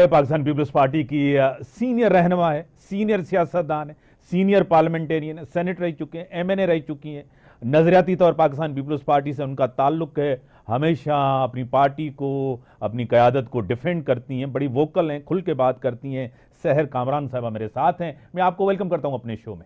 Pakistan Peoples Party की senior रहनुमा है, सीनियर सियासतदान है, सीनियर पार्लियामेंटेरियन है, सेनेटर रह चुके हैं, एमएनए रह चुकी हैं। नजरियाती तौर पाकिस्तान पीपल्स पार्टी से उनका ताल्लुक है, हमेशा अपनी पार्टी को, अपनी क़यादत को डिफेंड करती हैं, बड़ी वोकल हैं, खुल के बात करती हैं। सहर कामरान साहबा मेरे साथ हैं, मैं आपको वेलकम करता हूं अपने शो में।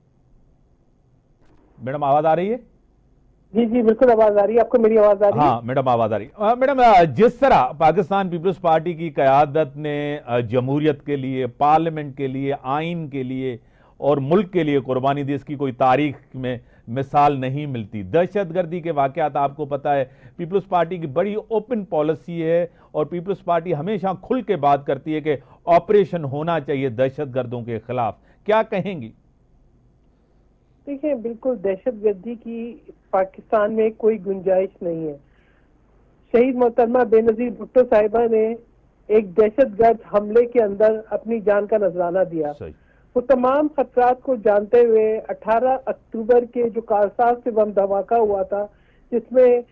मैडम आवाज आ रही है? जी जी बिल्कुल आवाज आ रही है। आपको मेरी आवाज आ रही है? हाँ मैडम आवाज आ रही है। मैडम, जिस तरह पाकिस्तान पीपल्स पार्टी की क़यादत ने जमहूरियत के लिए, पार्लियामेंट के लिए, आइन के लिए और मुल्क के लिए कुर्बानी दी, इसकी कोई तारीख में मिसाल नहीं मिलती। दहशतगर्दी के वाक़यात आपको पता है, पीपल्स पार्टी की बड़ी ओपन पॉलिसी है और पीपल्स पार्टी हमेशा खुल के बात करती है कि ऑपरेशन होना चाहिए दहशतगर्दों के खिलाफ। क्या कहेंगी? देखिए, बिल्कुल दहशतगर्दी की पाकिस्तान में कोई गुंजाइश नहीं है। शहीद मोहतरमा बेनजीर भुट्टो साहिबा ने एक दहशतगर्द हमले के अंदर अपनी जान का नजराना दिया। वो तमाम खतरात को जानते हुए 18 अक्टूबर के जो कारसाज से बम धमाका हुआ था, जिसमें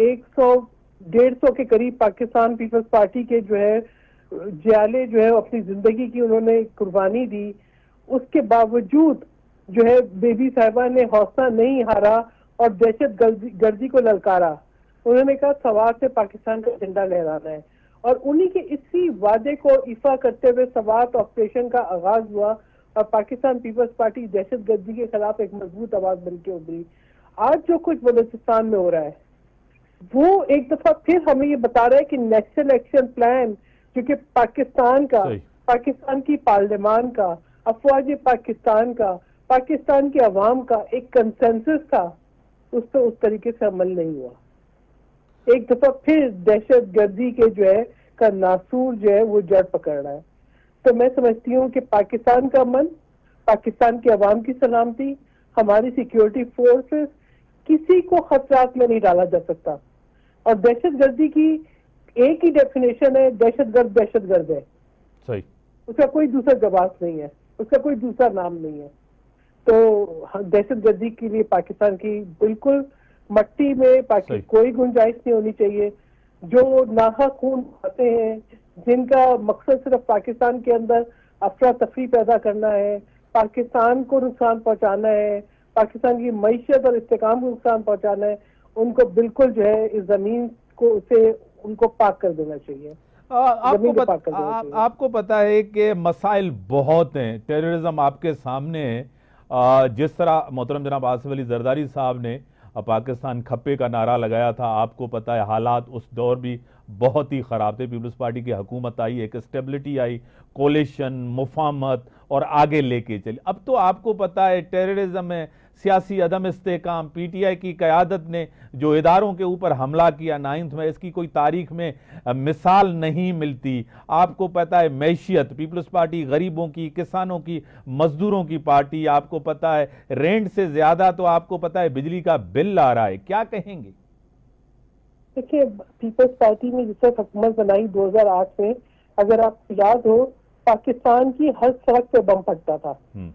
100-150 के करीब पाकिस्तान पीपल्स पार्टी के जो है जियाले जो है अपनी जिंदगी की उन्होंने कुर्बानी दी, उसके बावजूद जो है बेबी साहिबा ने हौसला नहीं हारा और दहशत गर्दी को ललकारा। उन्होंने कहा सवार से पाकिस्तान का झंडा लहराना है, और उन्हीं के इसी वादे को इफा करते हुए सवार ऑपरेशन का आगाज हुआ और पाकिस्तान पीपल्स पार्टी दहशत गर्दी के खिलाफ एक मजबूत आवाज बनकर उभरी। आज जो कुछ बलूचिस्तान में हो रहा है वो एक दफा फिर हमें ये बता रहा है कि नेशनल एक्शन प्लान, जो कि पाकिस्तान का, पाकिस्तान की पार्लियामान का, अफवाज पाकिस्तान का, पाकिस्तान की आवाम का एक कंसेंसस था, उस पर उस तरीके से अमल नहीं हुआ। एक दफा फिर दहशत गर्दी के जो है का नासूर जो है वो जड़ पकड़ रहा है। तो मैं समझती हूँ कि पाकिस्तान का अमन, पाकिस्तान की आवाम की सलामती, हमारी सिक्योरिटी फोर्सेस, किसी को खतरात में नहीं डाला जा सकता। और दहशत गर्दी की एक ही डेफिनेशन है, दहशतगर्द है। सही, उसका कोई दूसरा जवाब नहीं है, उसका कोई दूसरा नाम नहीं है। तो दहशतगर्दी के लिए पाकिस्तान की बिल्कुल मट्टी में कोई गुंजाइश नहीं होनी चाहिए। जो नाहक खून खाते हैं, जिनका मकसद सिर्फ पाकिस्तान के अंदर अफरा तफरी पैदा करना है, पाकिस्तान को नुकसान पहुंचाना है, पाकिस्तान की मईशत और इस्तेकाम को नुकसान पहुंचाना है, उनको बिल्कुल जो है इस जमीन को से उनको पाक कर देना चाहिए। आपको पता है कि मसाइल बहुत हैं, टेररिज्म आपके सामने है। जिस तरह मोहतरम जनाब आसिफ अली जरदारी साहब ने पाकिस्तान खप्पे का नारा लगाया था, आपको पता है हालात उस दौर भी बहुत ही ख़राब थे। पीपल्स पार्टी की हुकूमत आई, एक स्टेबिलिटी आई, कोलिशन, मुफाहमत और आगे लेके चली। अब तो आपको पता है टेररिज्म में सियासी अदम इस्तेकाम, पीटीआई की क़यादत ने जो इदारों के ऊपर हमला किया 9 में, इसकी कोई तारीख में मिसाल नहीं मिलती। आपको पता है मैशियत, पीपल्स पार्टी गरीबों की, किसानों की, मजदूरों की पार्टी। आपको पता है रेंट से ज्यादा तो आपको पता है बिजली का बिल आ रहा है। क्या कहेंगे? देखिए, पीपल्स पार्टी ने जिसे हुकूमत बनाई 2008 में, अगर आपको याद हो, पाकिस्तान की हर सड़क पे बम फटता था,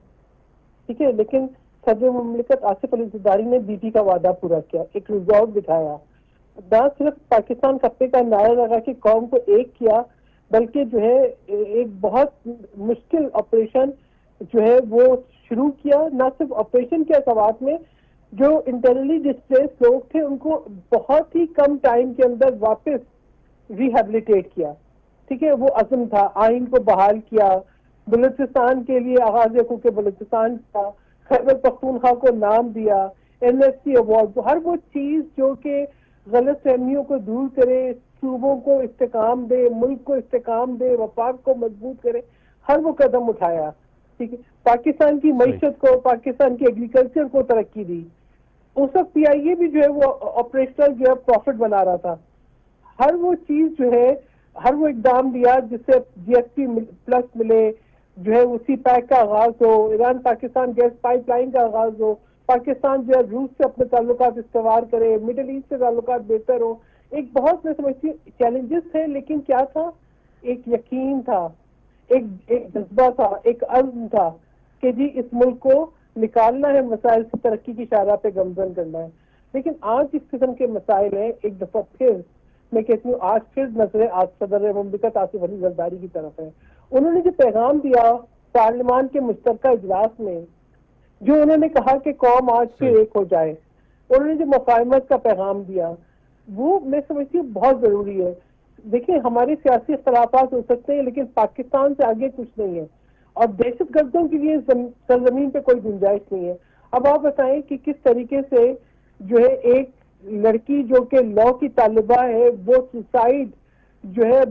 ठीक है, लेकिन सदर मुमलिकत आसिफ अली जरदारी ने बीटी का वादा पूरा किया, एक रिजॉल्व दिखाया। ना सिर्फ पाकिस्तान खप्पे का नारा लगा कि कौम को एक किया, बल्कि जो है एक बहुत मुश्किल ऑपरेशन जो है वो शुरू किया। ना सिर्फ ऑपरेशन किया, सवात में जो इंटरनली डिस्प्लेस लोग थे उनको बहुत ही कम टाइम के अंदर वापस रिहेबिलिटेट किया, ठीक है, वो अज़म था। आइन को बहाल किया, बलूचिस्तान के लिए आगाज हुकूक बलूचिस्तान का, खैबर पख्तूनख्वा को नाम दिया, एनएससी अवार्ड, हर वो चीज जो कि गलत फहमियों को दूर करे, सूबों को इस्तेकाम दे, मुल्क को इस्तेकाम दे, वफाक को मजबूत करे, हर वो कदम उठाया, ठीक है। पाकिस्तान की मईशत को, पाकिस्तान की एग्रीकल्चर को तरक्की दी। उस वक्त पीआईए भी जो है वो ऑपरेशनल जो है प्रॉफिट बना रहा था। हर वो चीज जो है, हर वो इकदाम दिया जिससे जीएसपी प्लस मिले, जो है उसी पैक का आगाज हो, ईरान पाकिस्तान गैस पाइपलाइन का आगाज हो, पाकिस्तान जो है रूस से अपने ताल्लुकात इस्तेमाल करे, मिडिल ईस्ट से ताल्लुकात बेहतर हो। एक बहुत मैं समझती हूँ चैलेंजेस थे, लेकिन क्या था, एक यकीन था, एक जज्बा था, एक अज़्म था कि जी इस मुल्क को निकालना है, मसाइल से तरक्की की शाहराह पे गमजन करना है। लेकिन आज इस किस्म के मसाइल हैं, एक दफा फिर मैं कहती हूँ आज फिर नजरें आज सदर मुमलिकत आसिफ अली जरदारी की तरफ है। उन्होंने जो पैगाम दिया पार्लियामान के मुश्तरका इजलास में, जो उन्होंने कहा कि कौम आज फिर एक हो जाए, उन्होंने जो मुफाहमत का पैगाम दिया, वो मैं समझती हूँ बहुत जरूरी है। देखिए हमारे सियासी इख्तलाफात हो सकते हैं लेकिन पाकिस्तान से आगे कुछ नहीं है, और दहशत गर्दों के लिए सरजमीन पे कोई गुंजाइश नहीं है। अब आप बताएं कि किस तरीके से जो है एक लड़की जो कि लॉ की तालिबा है वो सुसाइड जो है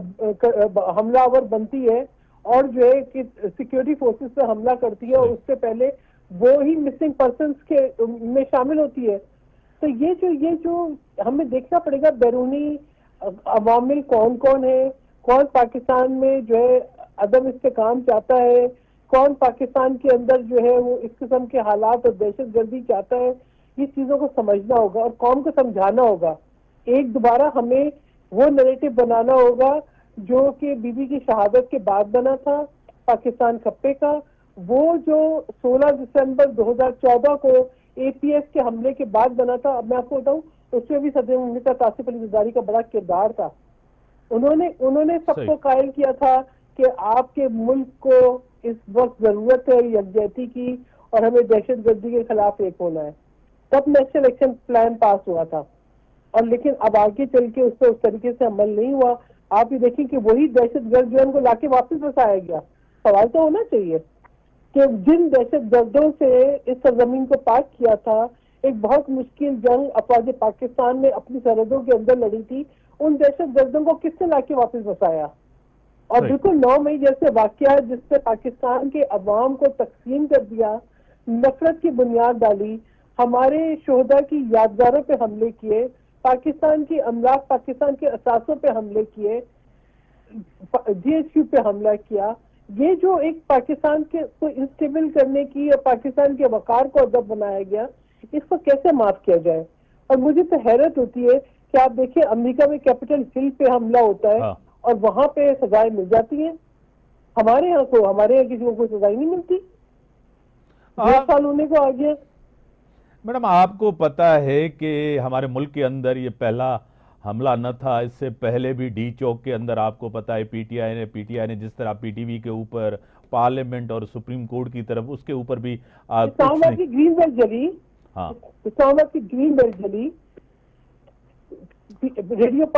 हमलावर बनती है और जो है कि सिक्योरिटी फोर्सेस पे हमला करती है और उससे पहले वो ही मिसिंग पर्सन्स के में शामिल होती है। तो ये जो हमें देखना पड़ेगा बैरूनी अवामिल कौन कौन है, कौन पाकिस्तान में जो है अदम इस्तेकाम चाहता है, कौन पाकिस्तान के अंदर जो है वो इस किस्म के हालात और दहशत गर्दी चाहता है। ये चीजों को समझना होगा और कौम को समझाना होगा। एक दोबारा हमें वो नैरेटिव बनाना होगा जो कि बीबी की शहादत के बाद बना था पाकिस्तान खप्पे का, वो जो 16 दिसंबर 2014 को APS के हमले के बाद बना था। अब मैं आपको बताऊं उसमें भी सदर मुमलिकत आसिफ अली जरदारी का बड़ा किरदार था। उन्होंने सबको कायल किया था कि आपके मुल्क को इस वक्त जरूरत है यकजहती की और हमें दहशत गर्दी के खिलाफ एक होना है। तब नेशनल एक्शन प्लान पास हुआ था, और लेकिन अब आगे चल के उस पर उस तरीके से अमल नहीं हुआ। आप ये देखें कि वही दहशत गर्द जो है उनको लाके वापस बसाया गया। सवाल तो होना चाहिए कि जिन दहशत गर्दों से इस सरजमीन को पाक किया था, एक बहुत मुश्किल जंग अफवाज पाकिस्तान ने अपनी सरहदों के अंदर लड़ी थी, उन दहशत गर्दों को किसने लाके वापस बसाया? और बिल्कुल 9 मई जैसे वाकया जिससे पाकिस्तान के अवाम को तकसीम कर दिया, नफरत की बुनियाद डाली, हमारे शोहदा की यादगारों पे हमले किए, पाकिस्तान की अमलाक पाकिस्तान के असासों पे हमले किए, GHQ पे हमला किया। ये जो एक पाकिस्तान के को इंस्टेबल करने की और पाकिस्तान के वकार को अदब बनाया गया, इसको कैसे माफ किया जाए? और मुझे तो हैरत होती है कि आप देखिए अमेरिका में कैपिटल हिल पे हमला होता है और वहां पे सजाएं मिल जाती हैं। हमारे यहाँ किसी को कोई सजाएं नहीं मिलती। 2 साल होने को आ गया। मैडम आपको पता है कि हमारे मुल्क के अंदर ये पहला हमला न था, इससे पहले भी डी चौक के अंदर आपको पता है पीटीआई ने जिस तरह पीटीवी के ऊपर, पार्लियामेंट और सुप्रीम कोर्ट की तरफ उसके ऊपर भी इस्लामाबाद की ग्रीन बेल्ट जली। हाँ, इस्लामाबाद की ग्रीन बेल्ट जली, रेडियो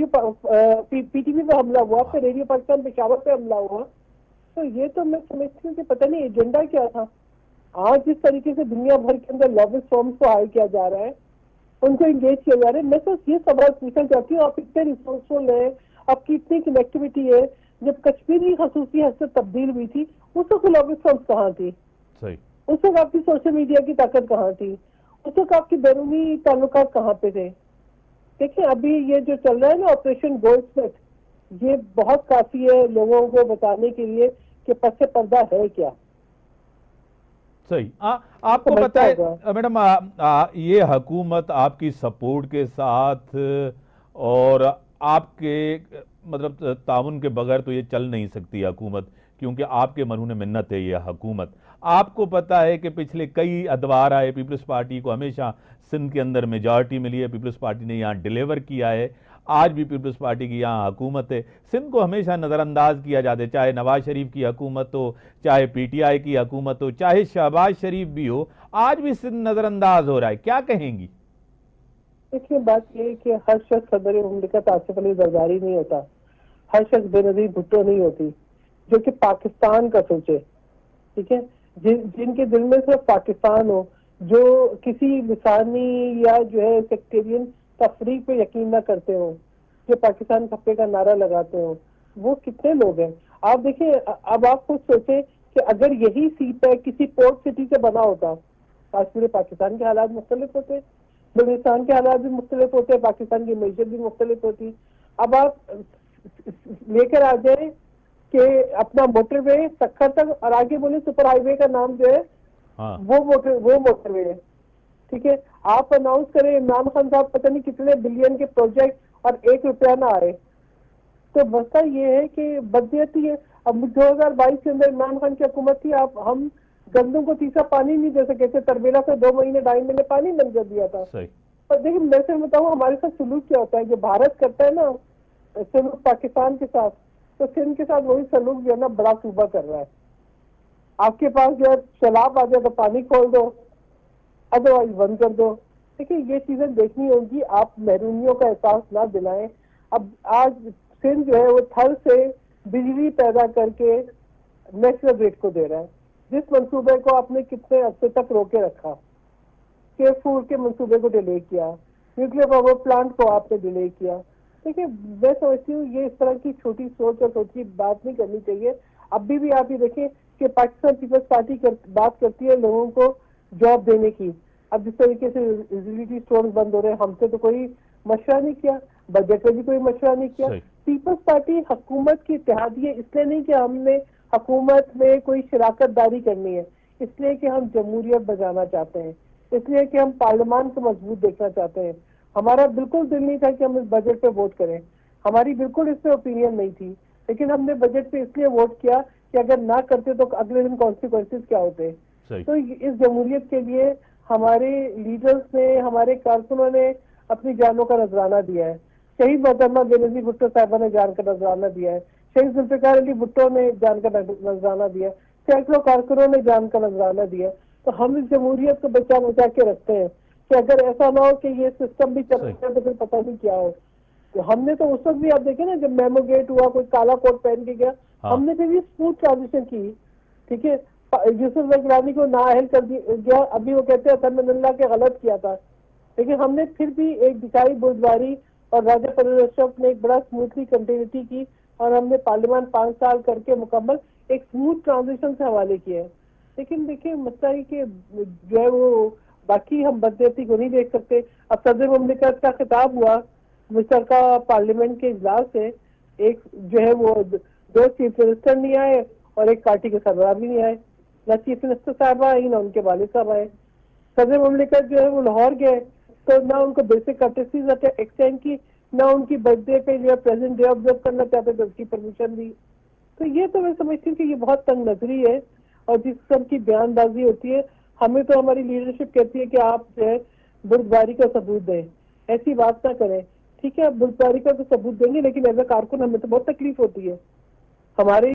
पीटीवी पे हमला हुआ, फिर रेडियो पाकिस्तान पेशावर पे हमला हुआ। तो ये तो मैं समझती हूँ कि पता नहीं एजेंडा क्या था। आज जिस तरीके से दुनिया भर के अंदर लॉबिस्ट फर्म्स को हायर किया जा रहा है, उनको एंगेज किया जा रहा है, मैं तो ये सवाल पूछना चाहती हूँ, आप इतने रिसोर्सफुल है, आपकी इतनी कनेक्टिविटी है, जब कश्मीर की खसूसी हैसियत तब्दील हुई थी उस वक्त लॉबिस्ट फर्म्स कहाँ थी? उस वक्त आपकी सोशल मीडिया की ताकत कहाँ थी? उस वक्त आपकी बैरूनी ताल्लुकात कहाँ पे थे? देखिए अभी ये जो चल रहा है ना ऑपरेशन गोल्डस्मिथ, ये बहुत काफी है लोगों को बताने के लिए कि पसे पर्दा है क्या। सही। आपको पता है मैडम, ये हुकूमत आपकी सपोर्ट के साथ और आपके मतलब ताउन के बगैर तो ये चल नहीं सकती हुकूमत, क्योंकि आपके मरहून मिन्नत है ये हुकूमत। आपको पता है कि पिछले कई अदवार आए, पीपल्स पार्टी को हमेशा सिंध के अंदर मेजॉरिटी मिली है, पीपल्स पार्टी ने यहाँ डिलीवर किया है, आज भी पीपल्स पार्टी की यहाँ हुकूमत है। सिंध को हमेशा नज़रअंदाज किया जाता है, चाहे नवाज शरीफ की हुकूमत हो, चाहे पीटीआई की हुकूमत हो, चाहे शहबाज शरीफ भी हो, आज भी सिंध नज़रअंदाज हो रहा है। क्या कहेंगी? देखिए बात ये है कि हर शख्स सदर मुमलिकत आसिफ अली जरदारी नहीं होता, हर शख्स बेनज़ीर भुट्टो नहीं होती जो कि पाकिस्तान का सोचे, ठीक है, जिनके दिल में सिर्फ पाकिस्तान हो, जो किसी लिसानी या जो है सेक्टेरियन तफरीक पे यकीन ना करते हो, जो पाकिस्तान खप्पे का नारा लगाते हो, वो कितने लोग हैं? आप देखिए, अब आप खुद सोचे कि अगर यही सीपैक किसी पोर्ट सिटी से बना होता, आज पूरे पाकिस्तान के हालात मुख्तलिफ होते, बलूचिस्तान के हालात भी मुख्तलिफ होते, पाकिस्तान की मैशत भी मुख्तलिफ होती। अब आप लेकर आ जाए कि अपना मोटरवे सक्खर तक और आगे बोले सुपर हाईवे का नाम जो है वो मोटरवे है, ठीक है। आप अनाउंस करें इमरान खान साहब पता नहीं कितने बिलियन के प्रोजेक्ट और 1 रुपया ना आए, तो मसला ये है कि बदनीयती है। अब 2022 के अंदर इमरान खान की हुकूमत थी, हम गंदों को तीसरा पानी नहीं दे सके थे, तरबेला से 2 महीने 2.5 महीने पानी बंद कर दिया था। और देखिए मैं से बताऊँ हमारे साथ सलूक क्या होता है, जो भारत करता है ना सलूक पाकिस्तान के साथ, तो सिंध के साथ वही सलूक जो है ना बड़ा सूबा कर रहा है। आपके पास जो है सैलाब आ जाए तो पानी खोल दो, अदरवाइज बंद कर दो। देखिए ये चीजें देखनी होगी, आप महरूमियों का एहसास ना दिलाएं। अब आज सिंध जो है वो थल से बिजली पैदा करके नेशनल ग्रिड को दे रहा है, जिस मंसूबे को आपने कितने अरसे तक रोके रखा, केफूर के मंसूबे को डिले किया, न्यूक्लियर पावर प्लांट को आपने डिले किया। देखिए मैं समझती हूँ ये इस तरह की छोटी सोच और छोटी बात नहीं करनी चाहिए। अभी भी आप ये देखें कि पाकिस्तान पीपल्स पार्टी बात करती है लोगों को जॉब देने की। अब जिस तरीके से यूटिलिटी स्टोर बंद हो रहे हैं, हमसे तो कोई मशवरा नहीं किया, बजट में भी कोई मशवरा नहीं किया। पीपल्स पार्टी हुकूमत की इत्तेहादी है, इसलिए नहीं कि हमने हुकूमत में कोई शराकत दारी करनी है, इसलिए कि हम जमहूरियत बजाना चाहते हैं, इसलिए कि हम पार्लियामान को मजबूत देखना चाहते हैं। हमारा बिल्कुल दिल नहीं था कि हम इस बजट पे वोट करें, हमारी बिल्कुल इसमें ओपिनियन नहीं थी, लेकिन हमने बजट पे इसलिए वोट किया कि अगर ना करते तो अगले दिन कॉन्सिक्वेंसेस क्या होते। तो इस जमहूरियत के लिए हमारे लीडर्स ने, हमारे कारकुनों ने अपनी जानों का नजराना दिया है। शहीद मोहतरमा बेनजीर भुट्टो साहिबा ने जान का नजराना दिया है, शहीद जुल्फिकार अली भुट्टो ने जान का नजराना दिया, सैकड़ों कारकुनों ने जान का नजराना दिया। तो हम इस जमहूरियत को बचा के रखते हैं कि अगर ऐसा ना हो कि ये सिस्टम भी चल रहा है तो फिर पता नहीं क्या हो। तो हमने तो उस वक्त भी आप देखे ना जब मेमो गेट हुआ, कोई काला कोट पहन के गया, हमने फिर भी स्मूथ ट्रांजिशन की। ठीक है, यूसुफ गिलानी को नाअहल कर दिया, अभी वो कहते हैं असदुल्लाह के गलत किया था, लेकिन हमने फिर भी एक दिखाई बुर्दबारी और राजा परवेज अशरफ ने एक बड़ा स्मूथली कंटिन्यूटी की और हमने पार्लियामान 5 साल करके मुकम्मल एक स्मूथ ट्रांजिशन से हवाले किया है। लेकिन देखिए मसला है कि जो है वो बाकी हम बदनीयती को नहीं देख सकते। अब सदर मुमलिकत का खिताब हुआ मुश्तरका पार्लियामेंट के इजलास से, एक जो है वो 2 चीफ मिनिस्टर नहीं आए और एक पार्टी के सरबराह भी नहीं आए, ना चीफ मिनिस्टर साहब आए ना उनके वालिद साहब आए। सदर मुमलिकत जो है वो लाहौर गए तो ना उनको बेसिक कर्टेसीज एक्सटेंड की, ना उनकी बर्थडे पे जो प्रेजेंट डे ऑब्जर्व करना चाहते थे उसकी परमिशन दी। तो ये तो मैं समझती हूँ कि ये बहुत तंग नजरी है और जिस किस्म की बयानबाजी होती है। हमें तो हमारी लीडरशिप कहती है कि आप जो है बुर्दबारी का सबूत दें, ऐसी बात ना करें। ठीक है, आप बुर्दबारी का तो सबूत देंगे, लेकिन एज अ कारकुन हमें तो बहुत तकलीफ होती है। हमारे